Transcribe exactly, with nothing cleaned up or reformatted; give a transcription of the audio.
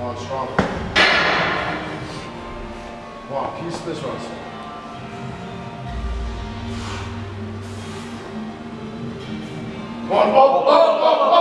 on, strong. Come on, piece this one. Come on, up, up, up, up.